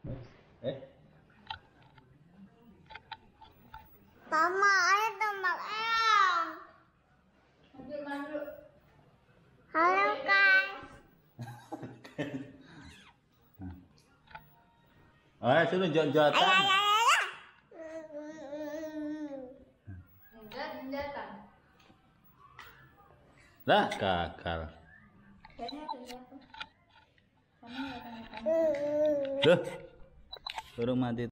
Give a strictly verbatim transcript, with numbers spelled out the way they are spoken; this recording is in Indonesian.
Eh. Mama, ayo teman ayam. Halo guys. Ayo suruh jot-jotan. Ayo, ayo, ayo. Jenjatan. Lah, kakak. Duh. Suruh mati.